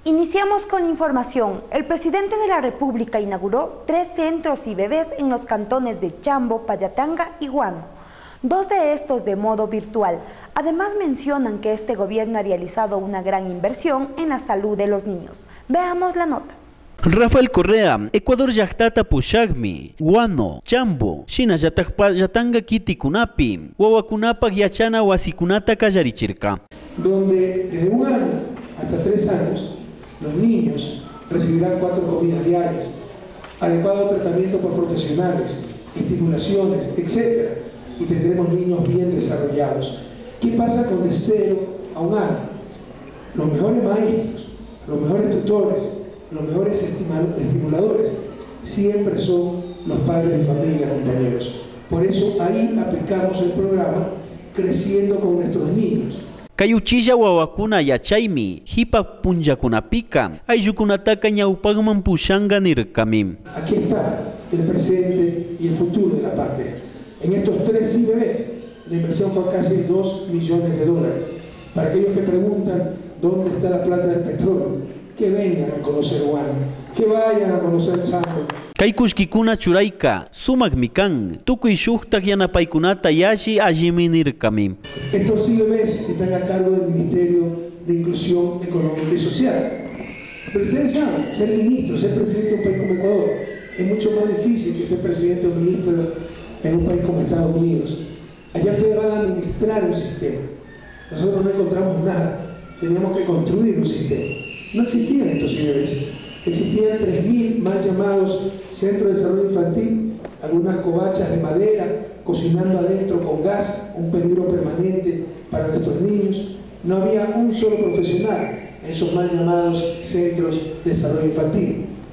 Iniciamos con información. El presidente de la República inauguró 3 centros y bebés en los cantones de Chambo, Payatanga y Guano. 2 de estos de modo virtual. Además mencionan que este gobierno ha realizado una gran inversión en la salud de los niños. Veamos la nota. Rafael Correa, Ecuador Yachtata Pushagmi, Guano, Chambo, Shina Yatanga Kiti Kunapi, Wawakunapa Yachana Wasikunata Kayarichirka. Donde desde 1 año hasta 3 años, los niños recibirán 4 comidas diarias, adecuado tratamiento por profesionales, estimulaciones, etc. Y tendremos niños bien desarrollados. ¿Qué pasa con de 0 a 1 año? Los mejores maestros, los mejores tutores, los mejores estimuladores siempre son los padres de familia, compañeros. Por eso ahí aplicamos el programa Creciendo con nuestros niños. Kayuchilla wawakuna yachaimi, hipa punjakunapika, ayukunataka ñaupagman pushanga nirkamim. Aquí está el presente y el futuro de la patria. En estos 3 bebés, la inversión fue casi $2 millones. Para aquellos que preguntan dónde está la plata del petróleo, que vengan a conocer Guano, que vayan a conocer Chambo. Kaykushkikuna churaika, sumak mikan, tukuy shuktak yanapaykunata yashi alliminirkamim. Estos bebés están a cargo del Ministerio de Inclusión Económica y Social. Pero ustedes saben, ser ministro, ser presidente de un país como Ecuador, es mucho más difícil que ser presidente o ministro en un país como Estados Unidos. Allá ustedes van a administrar un sistema. Nosotros no encontramos nada, teníamos que construir un sistema. No existían estos bebés. Existían 3.000 mal llamados centros de desarrollo infantil, algunas covachas de madera, cocinando adentro con gas, un peligro permanente para nuestros niños. No había un solo profesional en esos mal llamados centros de desarrollo infantil.